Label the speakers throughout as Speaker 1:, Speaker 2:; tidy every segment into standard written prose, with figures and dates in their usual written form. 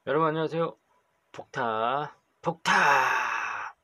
Speaker 1: 여러분 안녕하세요. 복타.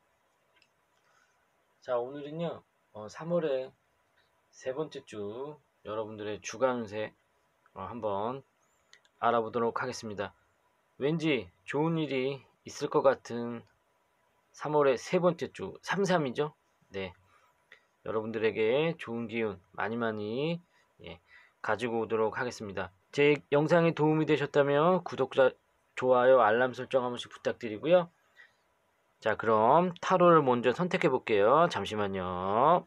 Speaker 1: 자, 오늘은요 3월의 세 번째 주 여러분들의 주간 운세 한번 알아보도록 하겠습니다. 왠지 좋은 일이 있을 것 같은 3월의 세 번째 주 33이죠. 네, 여러분들에게 좋은 기운 많이 예, 가지고 오도록 하겠습니다. 제 영상이 도움이 되셨다면 구독자, 좋아요, 알람 설정 한 번씩 부탁드리고요. 자, 그럼 타로를 먼저 선택해 볼게요. 잠시만요.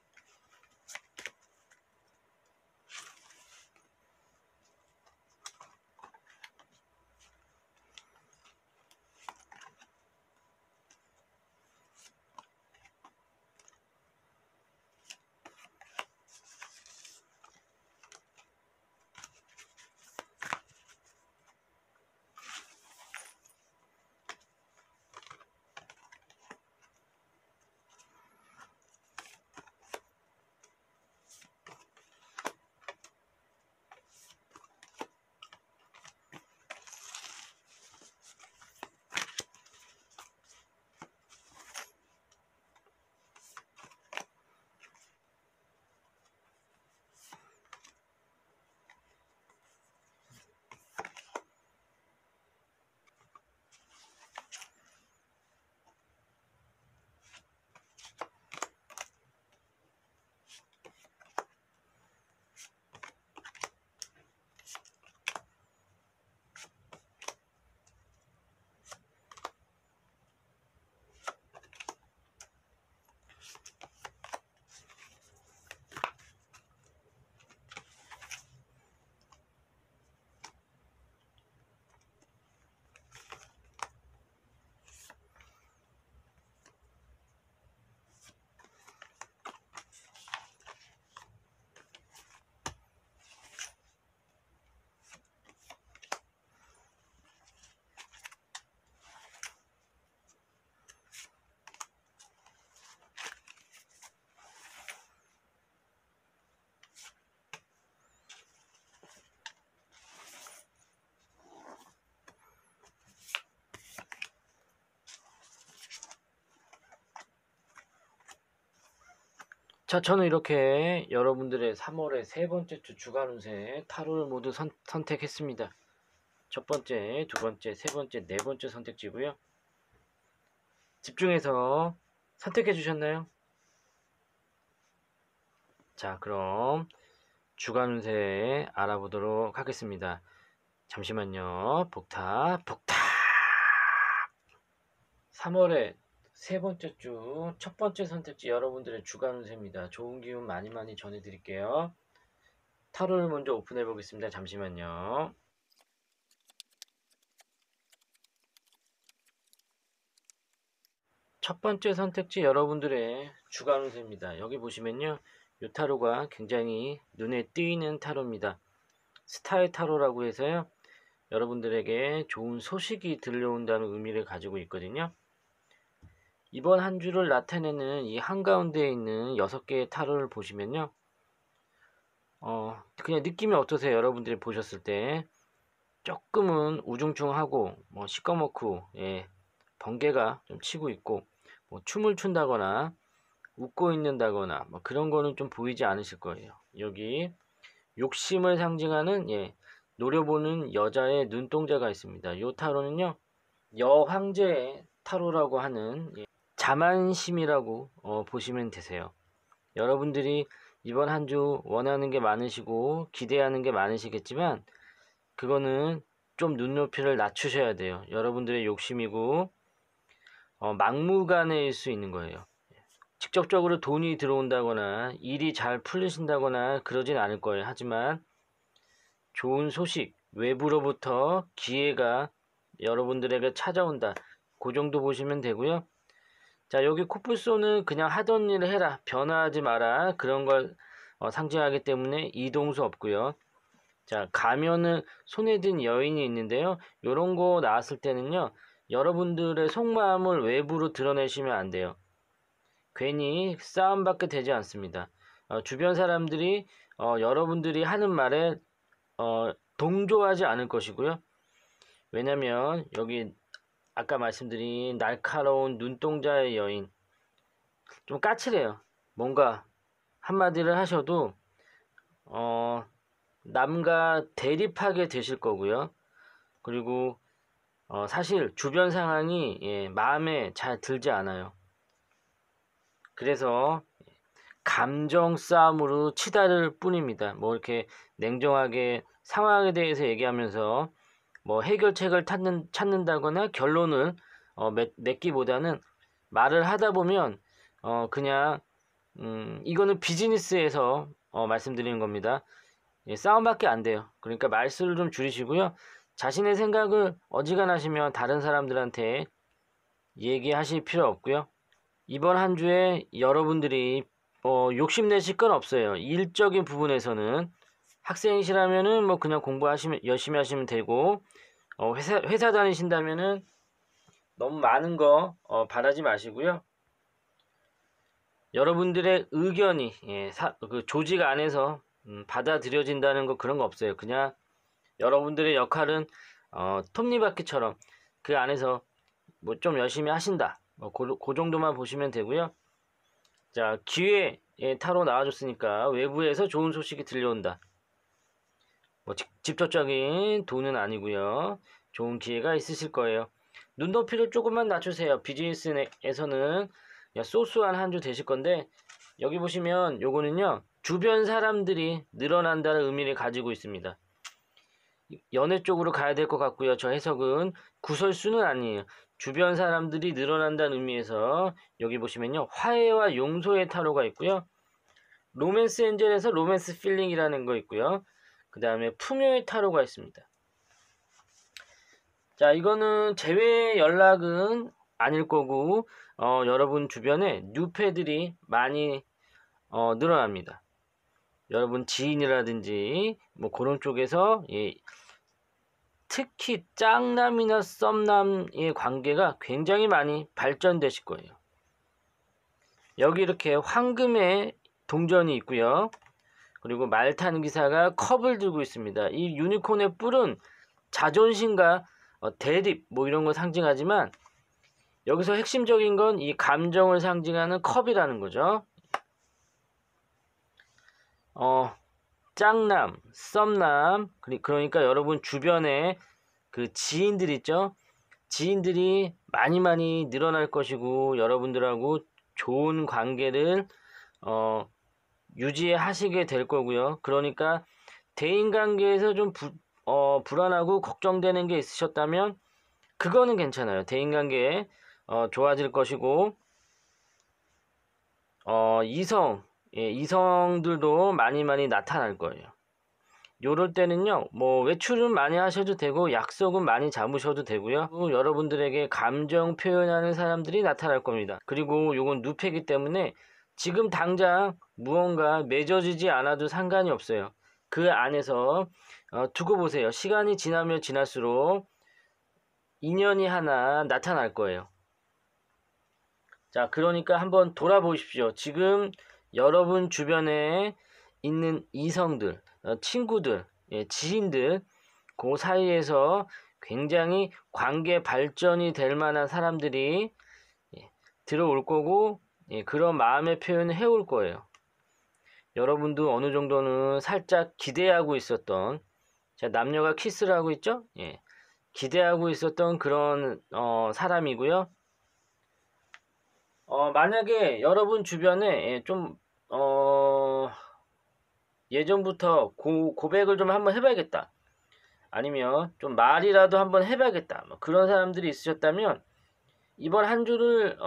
Speaker 1: 자, 저는 이렇게 여러분들의 3월의 세 번째 주 주간 운세 타로를 모두 선택했습니다. 첫 번째, 두 번째, 세 번째, 네 번째 선택지고요. 집중해서 선택해 주셨나요? 자, 그럼 주간 운세 알아보도록 하겠습니다. 잠시만요. 복타. 3월의 세 번째 주 첫 번째 선택지 여러분들의 주간 운세입니다. 좋은 기운 많이 전해드릴게요. 타로를 먼저 오픈해 보겠습니다. 잠시만요. 첫 번째 선택지 여러분들의 주간 운세입니다. 여기 보시면요, 이 타로가 굉장히 눈에 띄는 타로입니다. 스타의 타로라고 해서요, 여러분들에게 좋은 소식이 들려온다는 의미를 가지고 있거든요. 이번 한 주를 나타내는 이 한가운데에 있는 6개의 타로를 보시면요, 그냥 느낌이 어떠세요? 여러분들이 보셨을 때 조금은 우중충하고 시꺼멓고, 예, 번개가 좀 치고 있고, 춤을 춘다거나 웃고 있는다거나 그런 거는 좀 보이지 않으실 거예요. 여기 욕심을 상징하는, 예, 노려보는 여자의 눈동자가 있습니다. 이 타로는요, 여황제의 타로라고 하는, 예, 자만심이라고 보시면 되세요. 여러분들이 이번 한 주 원하는 게 많으시고 기대하는 게 많으시겠지만 그거는 좀 눈높이를 낮추셔야 돼요. 여러분들의 욕심이고 막무가내일 수 있는 거예요. 직접적으로 돈이 들어온다거나 일이 잘 풀리신다거나 그러진 않을 거예요. 하지만 좋은 소식, 외부로부터 기회가 여러분들에게 찾아온다. 그 정도 보시면 되고요. 자, 여기 코뿔소는 그냥 하던 일을 해라, 변화하지 마라, 그런 걸 상징하기 때문에 이동수 없고요. 자, 가면은 손에 든 여인이 있는데요. 요런 거 나왔을 때는요, 여러분들의 속마음을 외부로 드러내시면 안 돼요. 괜히 싸움밖에 되지 않습니다. 주변 사람들이 여러분들이 하는 말에 동조하지 않을 것이고요. 왜냐면 여기 아까 말씀드린 날카로운 눈동자의 여인, 좀 까칠해요. 뭔가 한마디를 하셔도 남과 대립하게 되실 거고요. 그리고 사실 주변 상황이 마음에 잘 들지 않아요. 그래서 감정 싸움으로 치달을 뿐입니다. 뭐 이렇게 냉정하게 상황에 대해서 얘기하면서 뭐 해결책을 찾는다거나 결론을 맺기보다는 말을 하다 보면 그냥 이거는 비즈니스에서 말씀드리는 겁니다. 싸움밖에 안 돼요. 그러니까 말수를 좀 줄이시고요. 자신의 생각을 어지간하시면 다른 사람들한테 얘기하실 필요 없고요. 이번 한 주에 여러분들이 욕심내실 건 없어요. 일적인 부분에서는 학생이시라면은 뭐 그냥 공부하시면 열심히 하시면 되고, 회사 다니신다면은 너무 많은 거 바라지 마시고요. 여러분들의 의견이 그 조직 안에서 받아들여진다는 거 그런 거 없어요. 그냥 여러분들의 역할은 톱니바퀴처럼 그 안에서 뭐 좀 열심히 하신다. 그 정도만 보시면 되고요. 자, 기회의 타로 나와줬으니까 외부에서 좋은 소식이 들려온다. 뭐 직접적인 돈은 아니고요. 좋은 기회가 있으실 거예요. 눈높이를 조금만 낮추세요. 비즈니스에서는 소소한 한 주 되실 건데, 여기 보시면 요거는요, 주변 사람들이 늘어난다는 의미를 가지고 있습니다. 연애 쪽으로 가야 될 것 같고요. 저 해석은 구설수는 아니에요. 주변 사람들이 늘어난다는 의미에서 여기 보시면요, 화해와 용서의 타로가 있고요. 로맨스 엔젤에서 로맨스 필링이라는 거 있고요. 그 다음에 풍요의 타로가 있습니다. 자, 이거는 재회 연락은 아닐 거고, 여러분 주변에 뉴페들이 많이 늘어납니다. 여러분 지인이라든지 뭐 그런 쪽에서 특히 짝남이나 썸남의 관계가 굉장히 많이 발전되실 거예요. 여기 이렇게 황금의 동전이 있고요. 그리고 말 타는 기사가 컵을 들고 있습니다. 이 유니콘의 뿔은 자존심과 대립 뭐 이런 거 상징하지만, 여기서 핵심적인 건 이 감정을 상징하는 컵이라는 거죠. 짝남, 썸남, 그러니까 여러분 주변에 그 지인들 있죠? 지인들이 많이 늘어날 것이고, 여러분들하고 좋은 관계를 유지하시게 될 거고요. 그러니까 대인관계에서 좀 불안하고 걱정되는 게 있으셨다면 그거는 괜찮아요. 대인관계 좋아질 것이고, 이성들도 많이 나타날 거예요. 요럴 때는요, 뭐 외출은 많이 하셔도 되고 약속은 많이 잡으셔도 되고요. 여러분들에게 감정 표현하는 사람들이 나타날 겁니다. 그리고 요건 누페기 때문에 지금 당장 무언가 맺어지지 않아도 상관이 없어요. 그 안에서 두고 보세요. 시간이 지나면 지날수록 인연이 하나 나타날 거예요. 자, 그러니까 한번 돌아보십시오. 지금 여러분 주변에 있는 이성들, 친구들, 지인들, 그 사이에서 굉장히 관계 발전이 될 만한 사람들이 들어올 거고, 그런 마음의 표현을 해올 거예요. 여러분도 어느 정도는 살짝 기대하고 있었던, 자, 남녀가 키스를 하고 있죠? 기대하고 있었던 그런 사람이고요. 만약에 여러분 주변에 좀 예전부터 고백을 좀 한번 해봐야겠다, 아니면 좀 말이라도 한번 해봐야겠다, 뭐 그런 사람들이 있으셨다면 이번 한 주를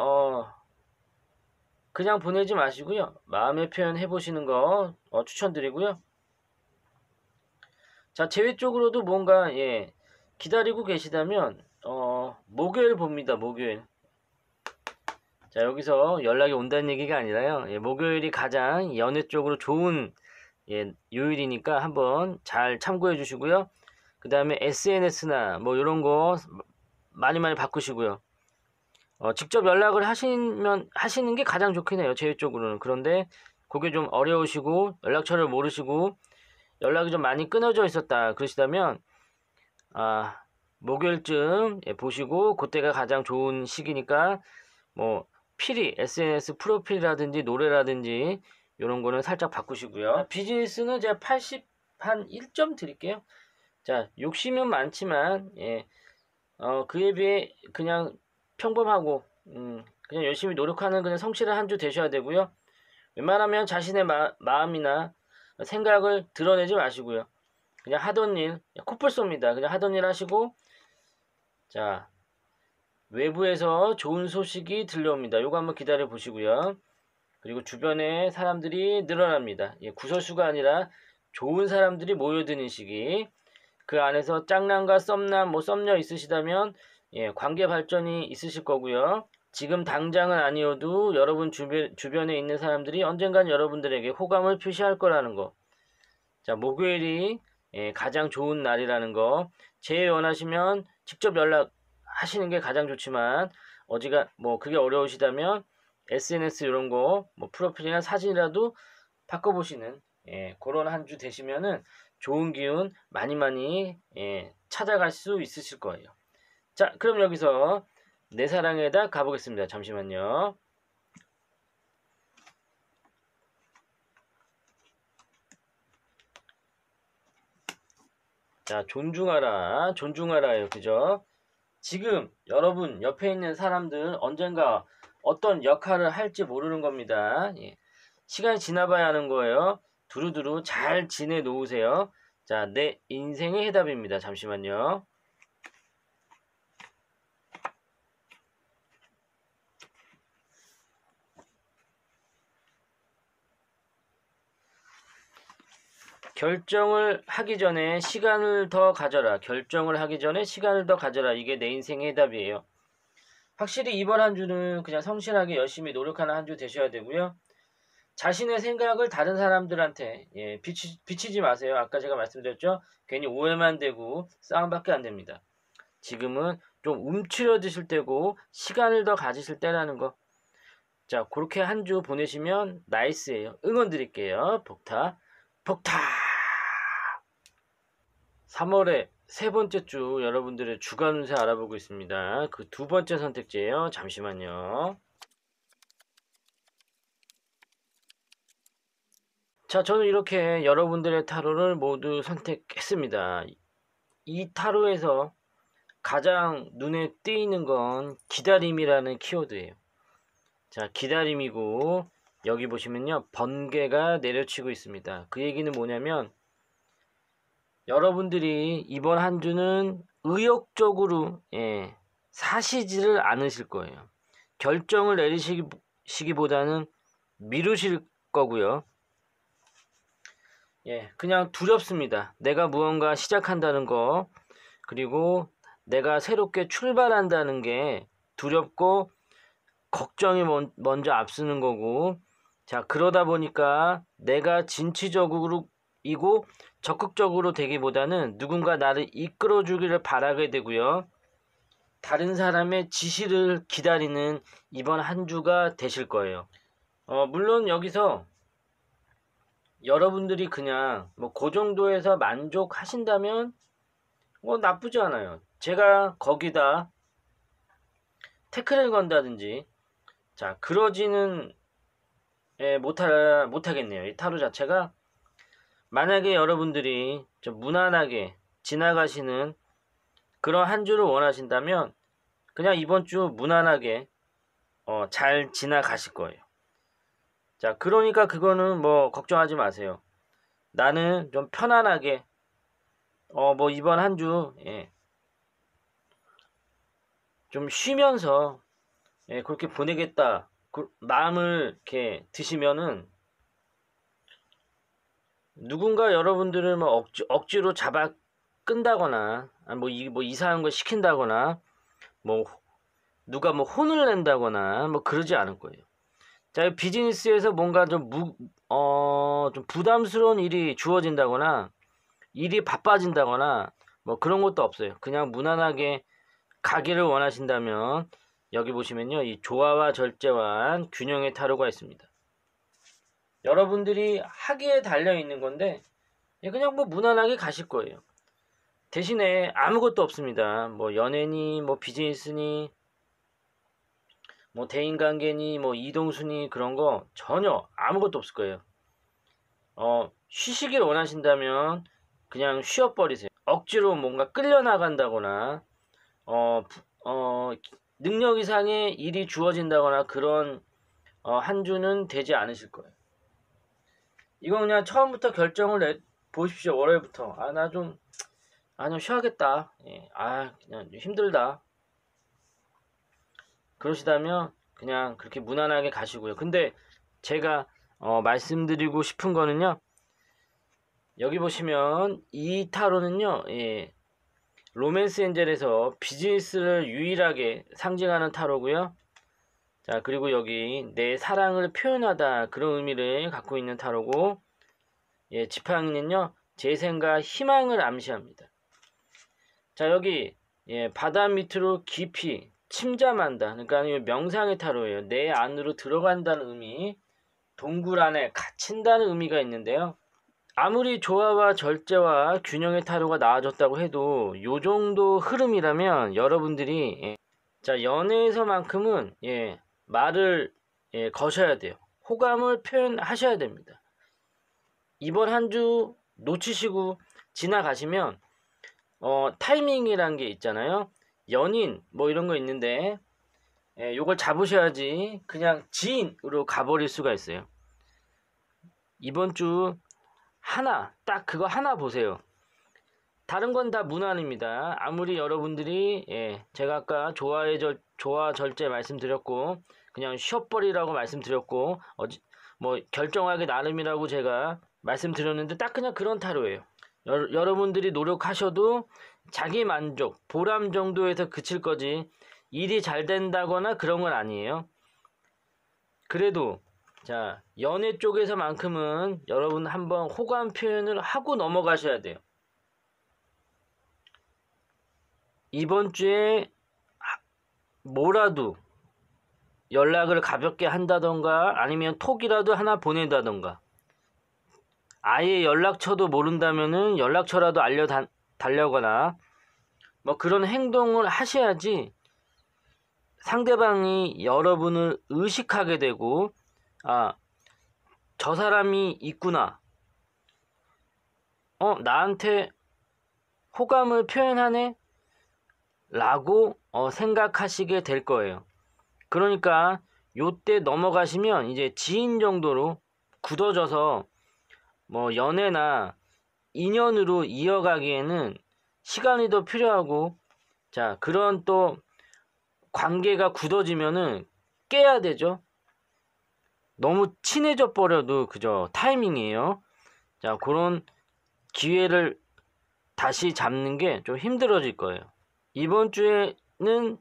Speaker 1: 그냥 보내지 마시고요. 마음의 표현 해보시는 거 추천드리고요. 자, 재회 쪽으로도 뭔가 기다리고 계시다면 목요일 봅니다. 목요일. 자, 여기서 연락이 온다는 얘기가 아니라요. 목요일이 가장 연애 쪽으로 좋은 요일이니까 한번 잘 참고해 주시고요. 그 다음에 SNS나 뭐 이런 거 많이 바꾸시고요. 직접 연락을 하시는 게 가장 좋긴 해요. 제 쪽으로는. 그런데 그게 좀 어려우시고 연락처를 모르시고 연락이 좀 많이 끊어져 있었다 그러시다면 목요일쯤 보시고 그때가 가장 좋은 시기니까 뭐 필히 SNS 프로필이라든지 노래라든지 이런 거는 살짝 바꾸시고요. 비즈니스는 제가 80 한 1점 드릴게요. 자, 욕심은 많지만 그에 비해 그냥 평범하고 그냥 열심히 노력하는 그냥 성실한 한 주 되셔야 되고요. 웬만하면 자신의 마음이나 생각을 드러내지 마시고요. 그냥 하던 일, 코뿔 쏩니다. 그냥 하던 일 하시고, 자, 외부에서 좋은 소식이 들려옵니다. 요거 한번 기다려 보시고요. 그리고 주변에 사람들이 늘어납니다. 구설수가 아니라 좋은 사람들이 모여드는 시기. 그 안에서 짝남과 썸남, 뭐 썸녀 있으시다면 관계 발전이 있으실 거고요. 지금 당장은 아니어도 여러분 주변에 있는 사람들이 언젠간 여러분들에게 호감을 표시할 거라는 거. 자, 목요일이 가장 좋은 날이라는 거. 제외 원하시면 직접 연락하시는 게 가장 좋지만 어지가 뭐 그게 어려우시다면 SNS 이런 거 뭐 프로필이나 사진이라도 바꿔보시는 그런 한 주 되시면은 좋은 기운 많이 찾아갈 수 있으실 거예요. 자, 그럼 여기서 내 사랑에다 가보겠습니다. 잠시만요. 자, 존중하라요. 그죠? 지금 여러분 옆에 있는 사람들 언젠가 어떤 역할을 할지 모르는 겁니다. 시간이 지나봐야 하는 거예요. 두루두루 잘 지내 놓으세요. 자, 내 인생의 해답입니다. 잠시만요. 결정을 하기 전에 시간을 더 가져라. 결정을 하기 전에 시간을 더 가져라. 이게 내 인생의 해답이에요. 확실히 이번 한 주는 그냥 성실하게 열심히 노력하는 한 주 되셔야 되고요. 자신의 생각을 다른 사람들한테 비치지 마세요. 아까 제가 말씀드렸죠. 괜히 오해만 되고 싸움밖에 안 됩니다. 지금은 좀 움츠러드실 때고 시간을 더 가지실 때라는 거. 자, 그렇게 한 주 보내시면 나이스예요. 응원 드릴게요. 복타 3월의 세 번째 주 여러분들의 주간 운세 알아보고 있습니다. 그 두 번째 선택지예요. 잠시만요. 자, 저는 이렇게 여러분들의 타로를 모두 선택했습니다. 이 타로에서 가장 눈에 띄는 건 기다림이라는 키워드예요. 자, 기다림이고 여기 보시면요. 번개가 내려치고 있습니다. 그 얘기는 뭐냐면 여러분들이 이번 한 주는 의욕적으로 사시지를 않으실 거예요. 결정을 내리시기보다는 미루실 거고요. 그냥 두렵습니다. 내가 무언가 시작한다는 거, 그리고 내가 새롭게 출발한다는 게 두렵고 걱정이 먼저 앞서는 거고, 자, 그러다 보니까 내가 진취적으로 이고 적극적으로 되기보다는 누군가 나를 이끌어 주기를 바라게 되고요. 다른 사람의 지시를 기다리는 이번 한 주가 되실 거예요. 물론 여기서 여러분들이 그냥 뭐 그 정도에서 만족하신다면 뭐 나쁘지 않아요. 제가 거기다 태클을 건다든지 자, 그러지는 못하겠네요. 이 타로 자체가 만약에 여러분들이 좀 무난하게 지나가시는 그런 한 주를 원하신다면 그냥 이번 주 무난하게 잘 지나가실 거예요. 자, 그러니까 그거는 뭐 걱정하지 마세요. 나는 좀 편안하게 뭐 이번 한 주 좀 쉬면서 그렇게 보내겠다. 마음을 이렇게 드시면은 누군가 여러분들을 뭐 억지로 잡아 끈다거나 뭐 이상한 걸 시킨다거나 뭐 누가 뭐 혼을 낸다거나 뭐 그러지 않을 거예요. 자, 비즈니스에서 뭔가 좀 부담스러운 일이 주어진다거나 일이 바빠진다거나 뭐 그런 것도 없어요. 그냥 무난하게 가기를 원하신다면 여기 보시면요. 이 조화와 절제와 균형의 타로가 있습니다. 여러분들이 하기에 달려 있는 건데 그냥 뭐 무난하게 가실 거예요. 대신에 아무것도 없습니다. 뭐 연애니 뭐 비즈니스니 뭐 대인관계니 뭐 이동순위 그런 거 전혀 아무것도 없을 거예요. 쉬시길 원하신다면 그냥 쉬어버리세요. 억지로 뭔가 끌려나간다거나 능력 이상의 일이 주어진다거나 그런 한 주는 되지 않으실 거예요. 이건 그냥 처음부터 결정을 보십시오. 월요일부터 나 좀 쉬어야겠다. 예, 그냥 힘들다. 그러시다면 그냥 그렇게 무난하게 가시고요. 근데 제가 말씀드리고 싶은 거는요. 여기 보시면 이 타로는요. 예, 로맨스 엔젤에서 비즈니스를 유일하게 상징하는 타로고요. 자, 그리고 여기 내 사랑을 표현하다 그런 의미를 갖고 있는 타로고, 예, 지팡이는요. 재생과 희망을 암시합니다. 자, 여기 예, 바다 밑으로 깊이 침잠한다. 그러니까 명상의 타로예요. 내 안으로 들어간다는 의미, 동굴 안에 갇힌다는 의미가 있는데요. 아무리 조화와 절제와 균형의 타로가 나와줬다고 해도 요 정도 흐름이라면 여러분들이 예, 자, 연애에서만큼은 예, 말을 예, 거셔야 돼요. 호감을 표현하셔야 됩니다. 이번 한 주 놓치시고 지나가시면 타이밍이란 게 있잖아요. 연인 뭐 이런 거 있는데 예, 요걸 잡으셔야지 그냥 지인으로 가버릴 수가 있어요. 이번 주 하나 딱 그거 하나 보세요. 다른 건 다 무난입니다. 아무리 여러분들이 예, 제가 아까 조화 절제 말씀드렸고 그냥 쉬어버리라고 말씀드렸고 뭐 결정하기 나름이라고 제가 말씀드렸는데 딱 그냥 그런 타로예요. 여러분들이 노력하셔도 자기 만족, 보람 정도에서 그칠 거지 일이 잘 된다거나 그런 건 아니에요. 그래도 자, 연애 쪽에서만큼은 여러분 한번 호감 표현을 하고 넘어가셔야 돼요. 이번 주에 뭐라도 연락을 가볍게 한다던가 아니면 톡이라도 하나 보낸다던가 아예 연락처도 모른다면은 연락처라도 달려거나 뭐 그런 행동을 하셔야지 상대방이 여러분을 의식하게 되고 저 사람이 있구나. 나한테 호감을 표현하네? 라고 생각하시게 될 거예요. 그러니까 요때 넘어가시면 이제 지인 정도로 굳어져서 뭐 연애나 인연으로 이어가기에는 시간이 더 필요하고 자, 그런 또 관계가 굳어지면은 깨야 되죠. 너무 친해져 버려도 그저 타이밍이에요. 자, 그런 기회를 다시 잡는 게 좀 힘들어질 거예요. 이번 주에는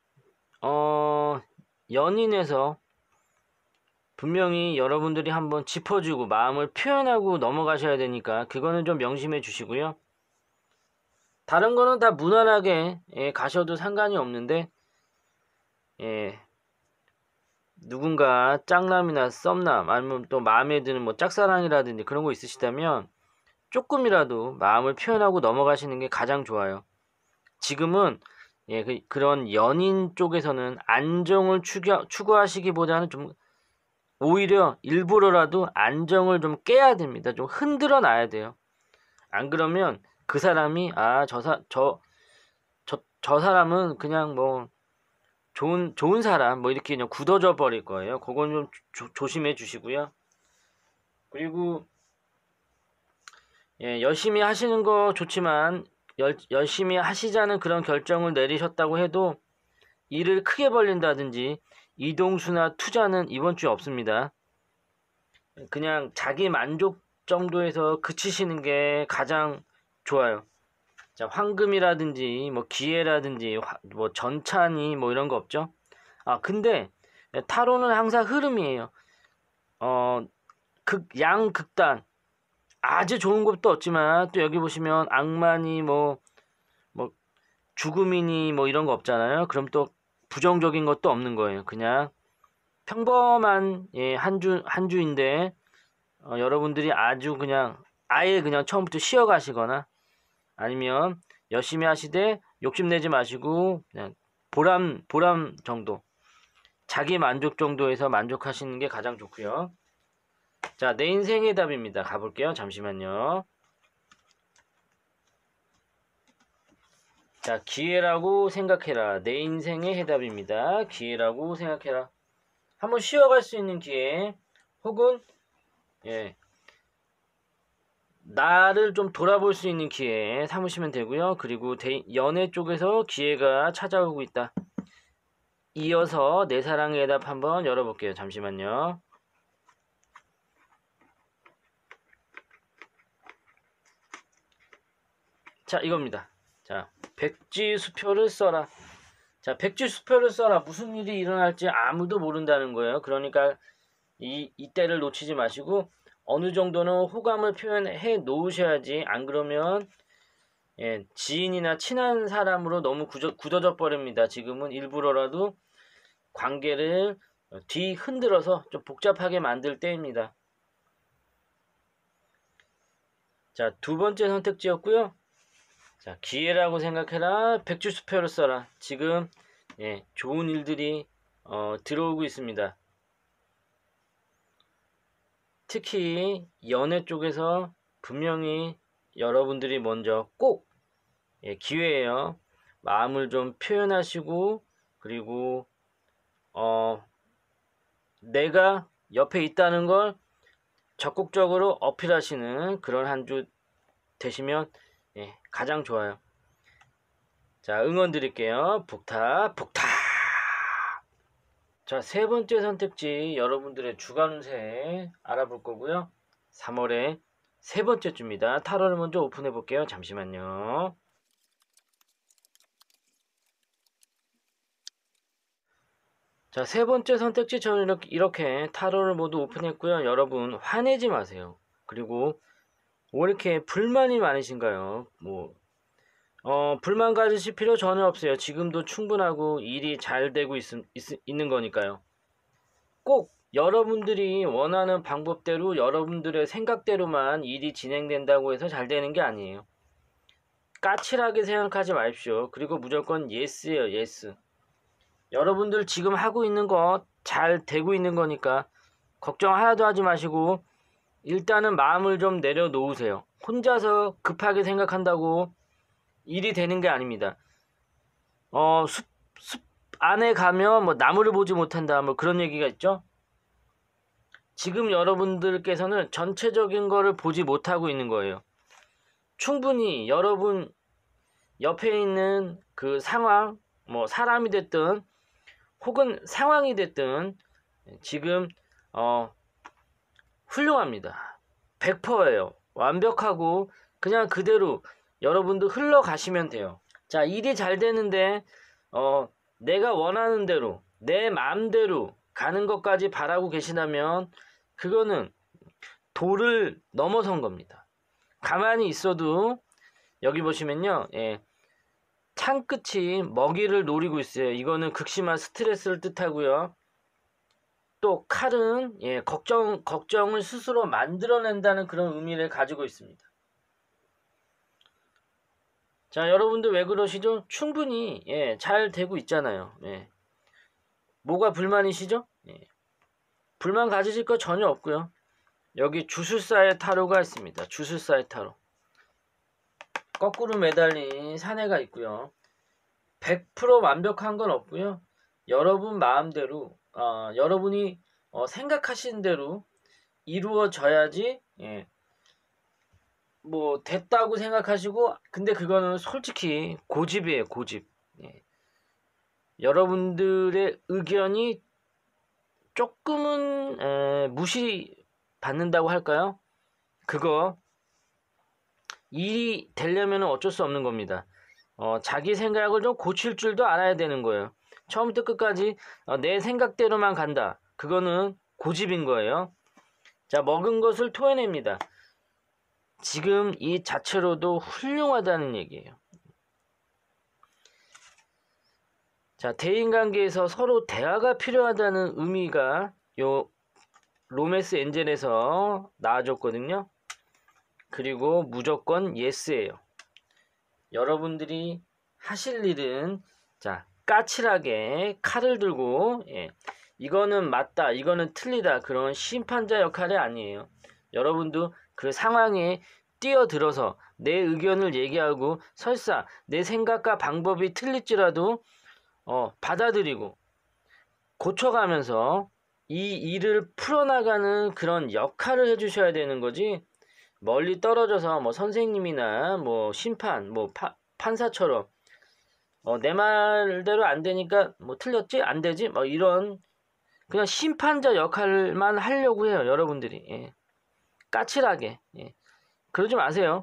Speaker 1: 연인에서 분명히 여러분들이 한번 짚어주고 마음을 표현하고 넘어가셔야 되니까 그거는 좀 명심해 주시고요. 다른 거는 다 무난하게 예, 가셔도 상관이 없는데 예, 누군가 짝남이나 썸남 아니면 또 마음에 드는 뭐 짝사랑이라든지 그런 거 있으시다면 조금이라도 마음을 표현하고 넘어가시는 게 가장 좋아요. 지금은 예, 그런 연인 쪽에서는 안정을 추구하시기보다는 좀 오히려 일부러라도 안정을 좀 깨야 됩니다. 좀 흔들어 놔야 돼요. 안 그러면 그 사람이 저 사람은 그냥 뭐 좋은 사람 뭐 이렇게 그냥 굳어져 버릴 거예요. 그건 좀 조심해 주시고요. 그리고 예, 열심히 하시는 거 좋지만 열심히 하시자는 그런 결정을 내리셨다고 해도 일을 크게 벌린다든지 이동수나 투자는 이번 주에 없습니다. 그냥 자기 만족 정도에서 그치시는 게 가장 좋아요. 자, 황금이라든지 뭐 기회라든지 뭐 전찬이 뭐 이런 거 없죠. 근데 타로는 항상 흐름이에요. 양극단 아주 좋은 것도 없지만 또 여기 보시면 악마니 뭐 죽음이니 뭐 이런 거 없잖아요. 그럼 또 부정적인 것도 없는 거예요. 그냥 평범한 예, 한 주인데 여러분들이 아주 그냥 아예 그냥 처음부터 쉬어가시거나 아니면 열심히 하시되 욕심내지 마시고 그냥 보람 정도, 자기 만족 정도에서 만족하시는 게 가장 좋고요. 자, 내 인생의 답입니다. 가볼게요. 잠시만요. 자, 기회라고 생각해라. 내 인생의 해답입니다. 기회라고 생각해라. 한번 쉬어갈 수 있는 기회, 혹은 나를 좀 돌아볼 수 있는 기회 삼으시면 되고요. 그리고 연애 쪽에서 기회가 찾아오고 있다. 이어서 내 사랑의 해답 한번 열어볼게요. 잠시만요. 자, 이겁니다. 자, 백지수표를 써라. 자, 백지수표를 써라. 무슨 일이 일어날지 아무도 모른다는 거예요. 그러니까 이때를 놓치지 마시고 어느 정도는 호감을 표현해 놓으셔야지, 안 그러면 지인이나 친한 사람으로 너무 굳어져 버립니다. 지금은 일부러라도 관계를 뒤 흔들어서 좀 복잡하게 만들 때입니다. 자, 두 번째 선택지였고요. 자, 기회라고 생각해라. 백지수표를 써라. 지금 좋은 일들이 들어오고 있습니다. 특히 연애 쪽에서 분명히 여러분들이 먼저 꼭 기회예요. 마음을 좀 표현하시고, 그리고 내가 옆에 있다는 걸 적극적으로 어필하시는 그런 한 주 되시면 가장 좋아요. 자, 응원 드릴게요. 북타. 자, 세 번째 선택지, 여러분들의 주간 운세 알아볼 거고요. 3월의 세 번째 주입니다. 타로를 먼저 오픈해 볼게요. 잠시만요. 자, 세 번째 선택지, 저는 이렇게 타로를 모두 오픈했고요. 여러분 화내지 마세요. 그리고 왜 이렇게 불만이 많으신가요? 불만 가지실 필요 전혀 없어요. 지금도 충분하고 일이 잘 되고 있는 거니까요. 꼭 여러분들이 원하는 방법대로, 여러분들의 생각대로만 일이 진행된다고 해서 잘 되는 게 아니에요. 까칠하게 생각하지 마십시오. 그리고 무조건 예스예요, 예스. 여러분들 지금 하고 있는 거 잘 되고 있는 거니까 걱정 하나도 하지 마시고 일단은 마음을 좀 내려놓으세요. 혼자서 급하게 생각한다고 일이 되는 게 아닙니다. 숲 안에 가면 뭐 나무를 보지 못한다, 뭐 그런 얘기가 있죠. 지금 여러분들께서는 전체적인 거를 보지 못하고 있는 거예요. 충분히 여러분 옆에 있는 그 상황, 뭐 사람이 됐든 혹은 상황이 됐든 지금 훌륭합니다. 100%예요. 완벽하고 그냥 그대로 여러분도 흘러가시면 돼요. 자, 일이 잘 되는데 내가 원하는 대로 내 마음대로 가는 것까지 바라고 계시다면 그거는 도를 넘어선 겁니다. 가만히 있어도 여기 보시면요, 창 끝이 먹이를 노리고 있어요. 이거는 극심한 스트레스를 뜻하고요. 또 칼은 걱정을 스스로 만들어낸다는 그런 의미를 가지고 있습니다. 자, 여러분들 왜 그러시죠? 충분히 잘 되고 있잖아요. 뭐가 불만이시죠? 불만 가지실 거 전혀 없고요. 여기 주술사의 타로가 있습니다. 주술사의 타로. 거꾸로 매달린 사내가 있고요. 100% 완벽한 건 없고요. 여러분 마음대로 여러분이 생각하시는 대로 이루어져야지 뭐 됐다고 생각하시고, 근데 그거는 솔직히 고집이에요, 고집. 여러분들의 의견이 조금은 무시받는다고 할까요? 그거 일이 되려면 어쩔 수 없는 겁니다. 자기 생각을 좀 고칠 줄도 알아야 되는 거예요. 처음부터 끝까지 내 생각대로만 간다. 그거는 고집인 거예요. 자, 먹은 것을 토해냅니다. 지금 이 자체로도 훌륭하다는 얘기예요. 자, 대인관계에서 서로 대화가 필요하다는 의미가 요 로맨스 엔젤에서 나와줬거든요. 그리고 무조건 예스예요. 여러분들이 하실 일은 자, 까칠하게 칼을 들고 이거는 맞다, 이거는 틀리다 그런 심판자 역할이 아니에요. 여러분도 그 상황에 뛰어들어서 내 의견을 얘기하고 설사 내 생각과 방법이 틀릴지라도 받아들이고 고쳐가면서 이 일을 풀어나가는 그런 역할을 해주셔야 되는 거지. 멀리 떨어져서 뭐 선생님이나 뭐 심판, 뭐 판사처럼 내 말대로 안 되니까 뭐 틀렸지? 안 되지? 뭐 이런 그냥 심판자 역할만 하려고 해요, 여러분들이. 예. 까칠하게. 예. 그러지 마세요.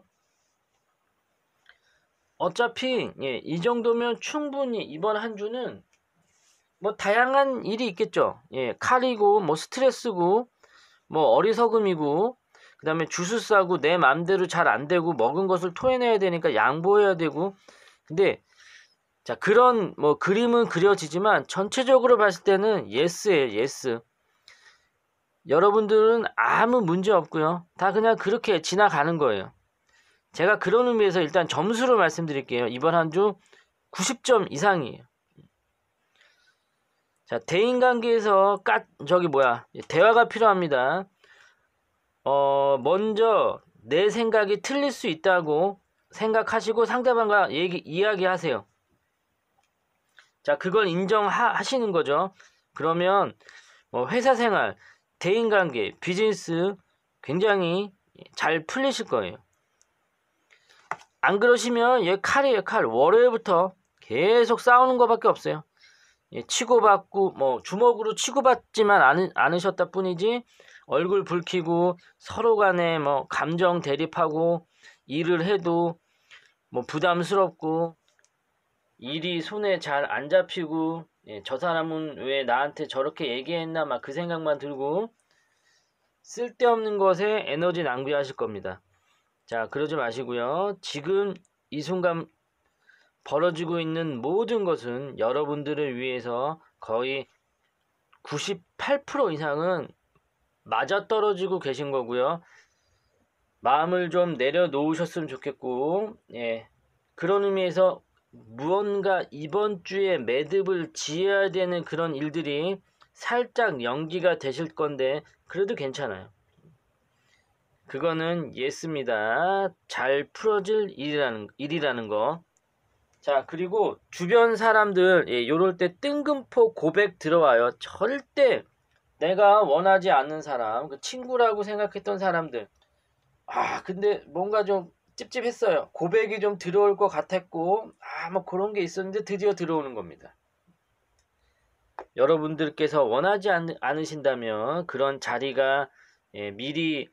Speaker 1: 어차피 이 정도면 충분히 이번 한 주는 뭐 다양한 일이 있겠죠. 칼이고 뭐 스트레스고 뭐 어리석음이고 그다음에 주스 싸고 내 맘대로 잘 안 되고 먹은 것을 토해내야 되니까 양보해야 되고. 근데 자, 그런 뭐 그림은 그려지지만 전체적으로 봤을 때는 예스예요, 예스. 여러분들은 아무 문제 없고요. 다 그냥 그렇게 지나가는 거예요. 제가 그런 의미에서 일단 점수를 말씀드릴게요. 이번 한 주 90점 이상이에요. 자, 대인관계에서 대화가 필요합니다. 먼저 내 생각이 틀릴 수 있다고 생각하시고 상대방과 이야기하세요. 자, 그걸 인정하시는 거죠. 그러면 회사 생활, 대인관계, 비즈니스 굉장히 잘 풀리실 거예요. 안 그러시면 얘 칼이에요, 칼. 월요일부터 계속 싸우는 것밖에 없어요. 치고받고 뭐 주먹으로 치고받지만 않으셨다 뿐이지 얼굴 붉히고 서로 간에 뭐 감정 대립하고 일을 해도 뭐 부담스럽고 일이 손에 잘 안 잡히고 저 사람은 왜 나한테 저렇게 얘기했나 막 그 생각만 들고 쓸데없는 것에 에너지 낭비하실 겁니다. 자, 그러지 마시고요. 지금 이 순간 벌어지고 있는 모든 것은 여러분들을 위해서 거의 98% 이상은 맞아떨어지고 계신 거고요. 마음을 좀 내려놓으셨으면 좋겠고, 그런 의미에서 무언가 이번 주에 매듭을 지어야 되는 그런 일들이 살짝 연기가 되실 건데, 그래도 괜찮아요. 그거는 예스입니다. 잘 풀어질 일이라는 거. 자, 그리고 주변 사람들, 요럴 때 뜬금포 고백 들어와요. 절대 내가 원하지 않는 사람, 그 친구라고 생각했던 사람들. 근데 뭔가 좀 찝찝했어요. 고백이 좀 들어올 것 같았고, 뭐 그런 게 있었는데 드디어 들어오는 겁니다. 여러분들께서 원하지 않으신다면 그런 자리가 미리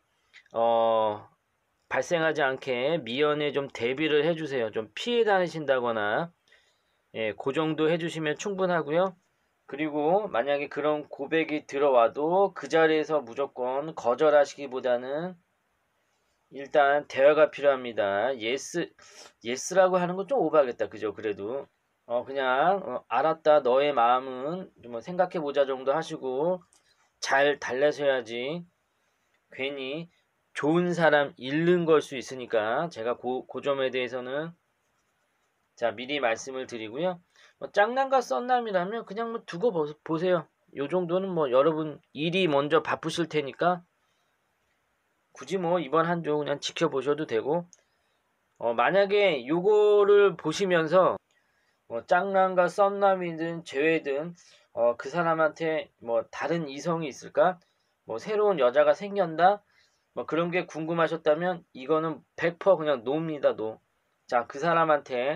Speaker 1: 발생하지 않게 미연에 좀 대비를 해주세요. 좀 피해 다니신다거나 그 정도 해주시면 충분하고요. 그리고 만약에 그런 고백이 들어와도 그 자리에서 무조건 거절하시기보다는 일단 대화가 필요합니다. 예스라고 하는 건 좀 오버하겠다. 그죠? 그래도 그냥 알았다. 너의 마음은 좀 생각해보자 정도 하시고 잘 달래셔야지 괜히 좋은 사람 잃는 걸 수 있으니까 제가 그 점에 대해서는 자 미리 말씀을 드리고요. 짝남과 썬남이라면 그냥 두고 보세요. 요 정도는 여러분 일이 먼저 바쁘실 테니까 굳이 이번 한 주 그냥 지켜보셔도 되고 만약에 요거를 보시면서 짝남과 썬남이든 제외든 그 사람한테 다른 이성이 있을까? 새로운 여자가 생겼나? 그런 게 궁금하셨다면 이거는 100% 그냥 노입니다. 노. 자, 그 사람한테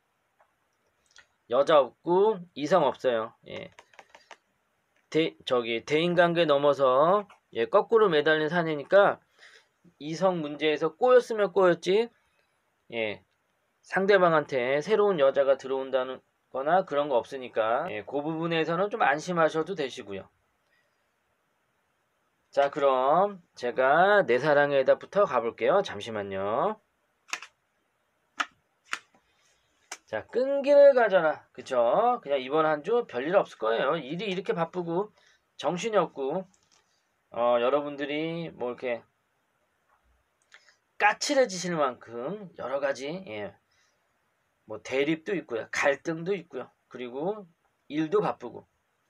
Speaker 1: 여자 없고 이성 없어요. 대인관계 넘어서 거꾸로 매달린 사내니까 이성 문제에서 꼬였으면 꼬였지 상대방한테 새로운 여자가 들어온다는 거나 그런 거 없으니까 그 부분에서는 좀 안심하셔도 되시고요. 자, 그럼 제가 내 사랑의 해답부터 가볼게요. 잠시만요. 자, 끈기를 가져라. 그쵸? 그냥 이번 한 주 별일 없을 거예요. 일이 이렇게 바쁘고 정신이 없고 여러분들이 이렇게 까칠해지시는 만큼 여러 가지 뭐 대립도 있고요. 갈등도 있고요. 그리고 일도 바쁘고.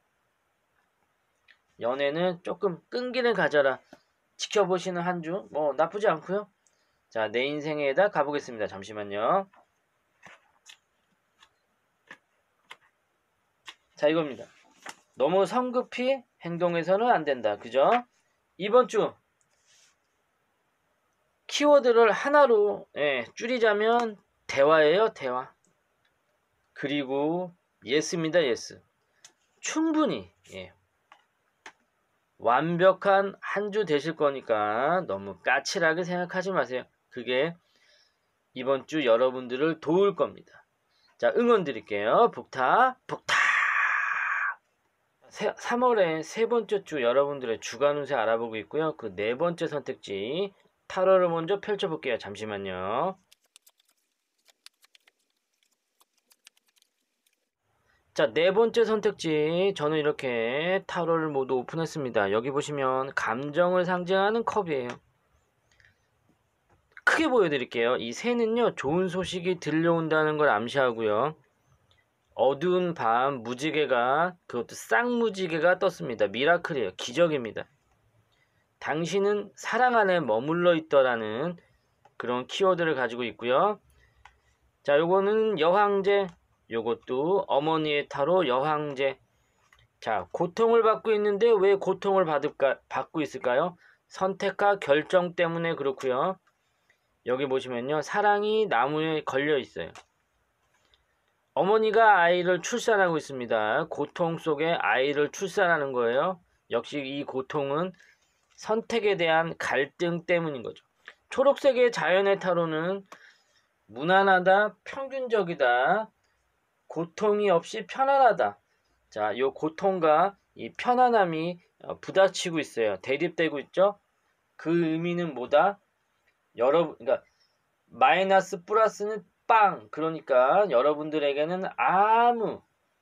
Speaker 1: 연애는 조금 끈기를 가져라. 지켜보시는 한 주, 뭐 나쁘지 않고요. 자, 내 인생에다 가보겠습니다. 잠시만요. 자, 이겁니다. 너무 성급히 행동해서는 안 된다. 그죠? 이번 주 키워드를 하나로 줄이자면 대화예요. 대화. 그리고 예스입니다. 예스. 충분히 완벽한 한 주 되실 거니까 너무 까칠하게 생각하지 마세요. 그게 이번 주 여러분들을 도울 겁니다. 자, 응원 드릴게요. 북타. 3월의 세 번째 주 여러분들의 주간 운세 알아보고 있고요. 그 네 번째 선택지 타로를 먼저 펼쳐볼게요. 잠시만요. 자, 네 번째 선택지 저는 이렇게 타로를 모두 오픈했습니다. 여기 보시면 감정을 상징하는 컵이에요. 크게 보여드릴게요. 이 새는요, 좋은 소식이 들려온다는 걸 암시하고요. 어두운 밤 무지개가, 그것도 쌍무지개가 떴습니다. 미라클이에요. 기적입니다. 당신은 사랑 안에 머물러 있더라는 그런 키워드를 가지고 있고요. 자, 요거는 여황제, 요것도 어머니의 타로 여황제. 자, 고통을 받고 있는데 왜 고통을 받고 있을까요? 선택과 결정 때문에 그렇고요. 여기 보시면요, 사랑이 나무에 걸려 있어요. 어머니가 아이를 출산하고 있습니다. 고통 속에 아이를 출산하는 거예요. 역시 이 고통은 선택에 대한 갈등 때문인 거죠. 초록색의 자연의 타로는 무난하다, 평균적이다, 고통이 없이 편안하다. 자, 요 고통과 이 편안함이 부딪히고 있어요. 대립되고 있죠. 그 의미는 뭐다? 그러니까 마이너스 플러스는 빵. 그러니까 여러분들에게는 아무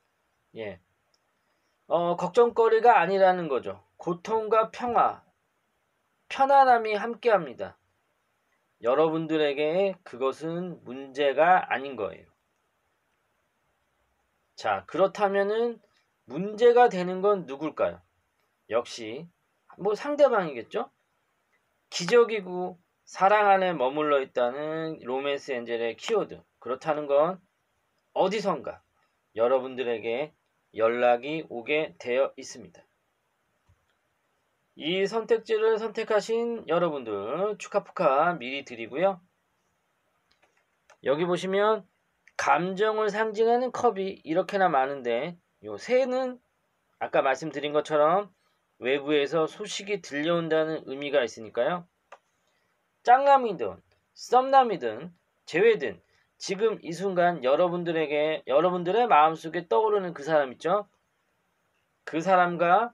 Speaker 1: 걱정거리가 아니라는 거죠. 고통과 평화, 편안함이 함께합니다. 여러분들에게 그것은 문제가 아닌 거예요. 자, 그렇다면은 문제가 되는 건 누굴까요? 역시 뭐 상대방이겠죠? 기적이고 사랑 안에 머물러 있다는 로맨스 엔젤의 키워드. 그렇다는 건 어디선가 여러분들에게 연락이 오게 되어 있습니다. 이 선택지를 선택하신 여러분들 축하 미리 드리고요. 여기 보시면 감정을 상징하는 컵이 이렇게나 많은데 요 새는 아까 말씀드린 것처럼 외부에서 소식이 들려온다는 의미가 있으니까요. 짝남이든 썸남이든 재회든 지금 이 순간 여러분들의 마음속에 떠오르는 그 사람 있죠? 그 사람과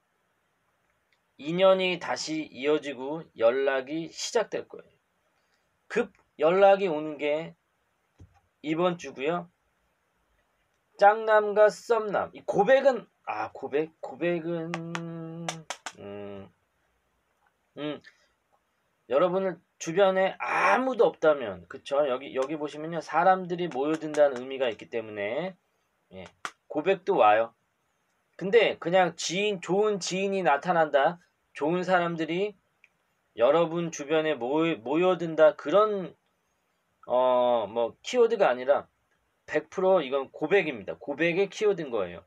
Speaker 1: 인연이 다시 이어지고 연락이 시작될 거예요. 급 연락이 오는 게 이번 주고요. 짝남과 썸남. 이 고백은 고백은 여러분을 주변에 아무도 없다면 그쵸? 여기 보시면요. 사람들이 모여든다는 의미가 있기 때문에 고백도 와요. 근데 그냥 좋은 지인이 나타난다. 좋은 사람들이 여러분 주변에 모여든다. 그런 뭐 키워드가 아니라 100% 이건 고백입니다. 고백의 키워드인 거예요.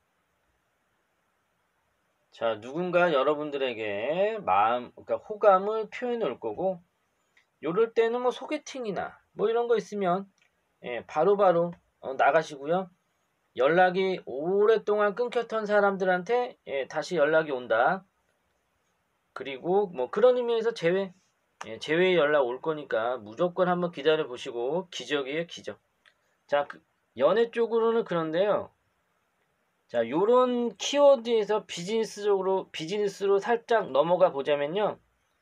Speaker 1: 자, 누군가 여러분들에게 그러니까 호감을 표현해 올 거고, 요럴 때는 뭐 소개팅이나 뭐 이런 거 있으면 바로바로 나가시고요. 연락이 오랫동안 끊겼던 사람들한테 다시 연락이 온다. 그리고 뭐 그런 의미에서 재회 연락 올 거니까 무조건 한번 기다려 보시고 기적이에요, 기적. 자, 연애 쪽으로는 그런데요. 자, 요런 키워드에서 비즈니스로 살짝 넘어가 보자면요.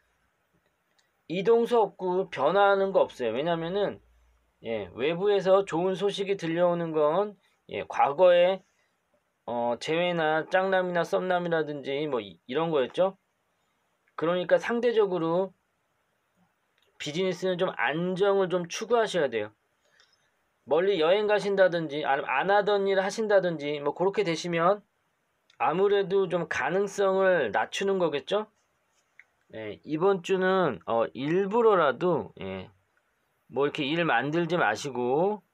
Speaker 1: 이동수 없고 변화하는 거 없어요. 왜냐면은 외부에서 좋은 소식이 들려오는 건 과거에 재회나 짝남이나 썸남이라든지 뭐 이런 거였죠. 그러니까 상대적으로 비즈니스는 좀 안정을 좀 추구하셔야 돼요. 멀리 여행 가신다든지 아니면 안 하던 일 하신다든지 뭐 그렇게 되시면 아무래도 좀 가능성을 낮추는 거겠죠? 예, 이번 주는 일부러라도 뭐 이렇게 일 만들지 마시고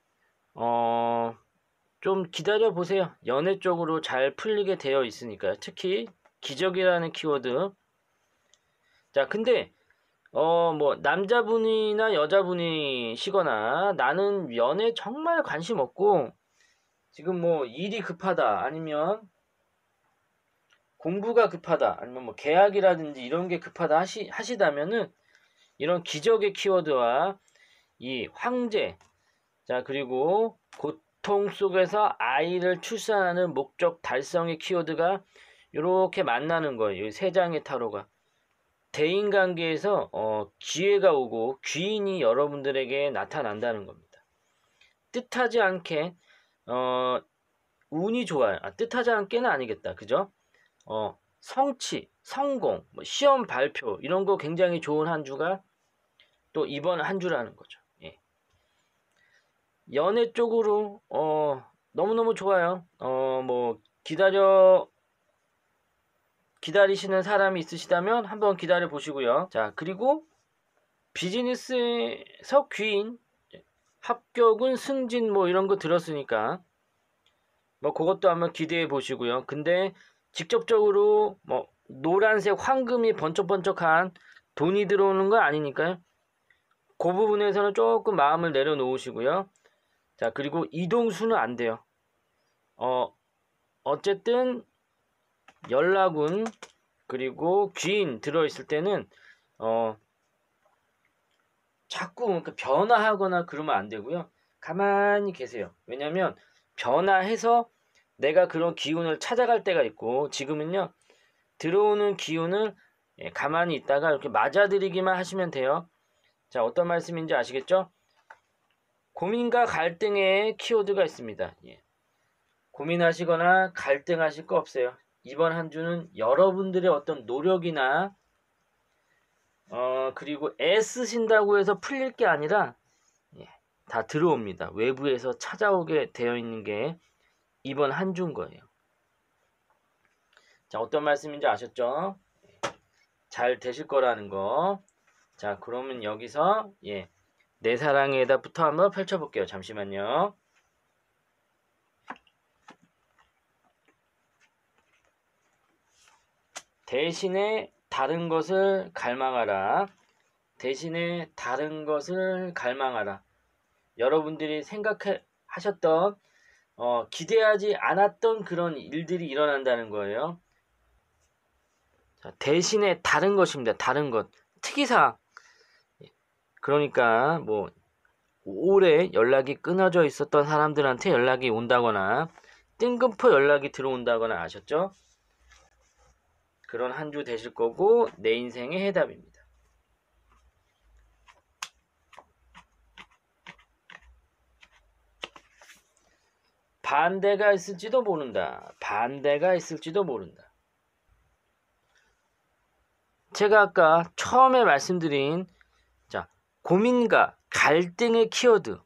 Speaker 1: 좀 기다려 보세요. 연애 쪽으로 잘 풀리게 되어 있으니까요. 특히 기적이라는 키워드. 자, 근데 뭐 남자분이나 여자분이시거나 나는 연애 정말 관심 없고 지금 뭐 일이 급하다 아니면 공부가 급하다 아니면 뭐 계약이라든지 이런 게 급하다 하시다면은 이런 기적의 키워드와 이 황제, 자 그리고 고통 속에서 아이를 출산하는 목적 달성의 키워드가 이렇게 만나는 거예요. 이 세 장의 타로가 대인관계에서 기회가 오고 귀인이 여러분들에게 나타난다는 겁니다. 뜻하지 않게 운이 좋아요. 뜻하지 않게는 아니겠다. 그죠? 성취, 성공, 뭐 시험 발표 이런 거 굉장히 좋은 한 주가 또 이번 한 주라는 거죠. 예. 연애 쪽으로 너무너무 좋아요. 뭐 기다리시는 사람이 있으시다면 한번 기다려 보시고요. 자, 그리고 비즈니스에서 귀인, 합격은 승진 뭐 이런 거 들었으니까 뭐 그것도 한번 기대해 보시고요. 근데 직접적으로 뭐 노란색 황금이 번쩍번쩍한 돈이 들어오는 거 아니니까요. 그 부분에서는 조금 마음을 내려놓으시고요. 자, 그리고 이동수는 안 돼요. 어쨌든 연락운 그리고 귀인 들어있을 때는 자꾸 변화하거나 그러면 안 되고요. 가만히 계세요. 왜냐면 변화해서 내가 그런 기운을 찾아갈 때가 있고 지금은요. 들어오는 기운을 가만히 있다가 이렇게 맞아들이기만 하시면 돼요. 자, 어떤 말씀인지 아시겠죠? 고민과 갈등의 키워드가 있습니다. 고민하시거나 갈등하실 거 없어요. 이번 한 주는 여러분들의 어떤 노력이나 그리고 애쓰신다고 해서 풀릴 게 아니라 다 들어옵니다. 외부에서 찾아오게 되어 있는 게 이번 한 주인 거예요. 자, 어떤 말씀인지 아셨죠? 잘 되실 거라는 거. 자, 그러면 여기서 내 사랑에다부터 한번 펼쳐볼게요. 잠시만요. 대신에 다른 것을 갈망하라. 대신에 다른 것을 갈망하라. 여러분들이 생각하셨던 기대하지 않았던 그런 일들이 일어난다는 거예요. 자, 대신에 다른 것입니다. 다른 것. 특이사항. 그러니까 뭐 오래 연락이 끊어져 있었던 사람들한테 연락이 온다거나 뜬금포 연락이 들어온다거나 아셨죠? 그런 한 주 되실 거고 내 인생의 해답입니다. 반대가 있을지도 모른다. 반대가 있을지도 모른다. 제가 아까 처음에 말씀드린 고민과 갈등의 키워드.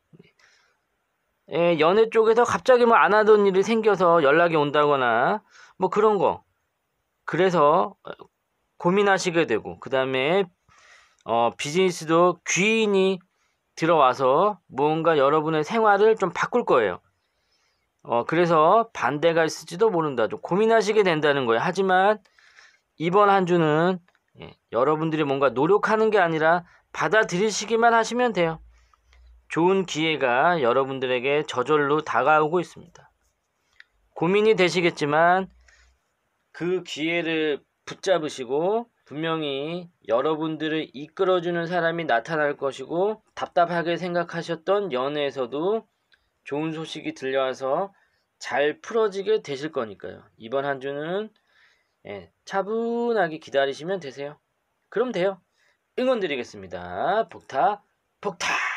Speaker 1: 연애 쪽에서 갑자기 뭐 안 하던 일이 생겨서 연락이 온다거나 뭐 그런 거. 그래서 고민하시게 되고 그 다음에 비즈니스도 귀인이 들어와서 뭔가 여러분의 생활을 좀 바꿀 거예요. 그래서 반대가 있을지도 모른다. 좀 고민하시게 된다는 거예요. 하지만 이번 한 주는 여러분들이 뭔가 노력하는 게 아니라 받아들이시기만 하시면 돼요. 좋은 기회가 여러분들에게 저절로 다가오고 있습니다. 고민이 되시겠지만 그 기회를 붙잡으시고 분명히 여러분들을 이끌어주는 사람이 나타날 것이고 답답하게 생각하셨던 연애에서도 좋은 소식이 들려와서 잘 풀어지게 되실 거니까요. 이번 한 주는 차분하게 기다리시면 되세요. 그럼 돼요. 응원 드리겠습니다. 복타 복타.